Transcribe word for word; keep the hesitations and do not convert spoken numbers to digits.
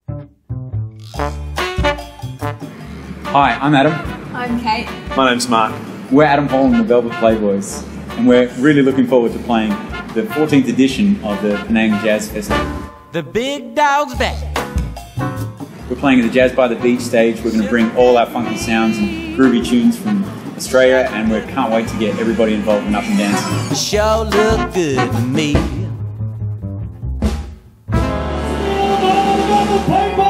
Hi, I'm Adam. I'm Kate. My name's Mark. We're Adam Hall and the Velvet Playboys, and we're really looking forward to playing the fourteenth edition of the Penang Jazz Festival. The big dog's back. We're playing at the Jazz by the Beach stage. We're going to bring all our funky sounds and groovy tunes from Australia, and we can't wait to get everybody involved and up and dancing. The show look good to me. Playboys!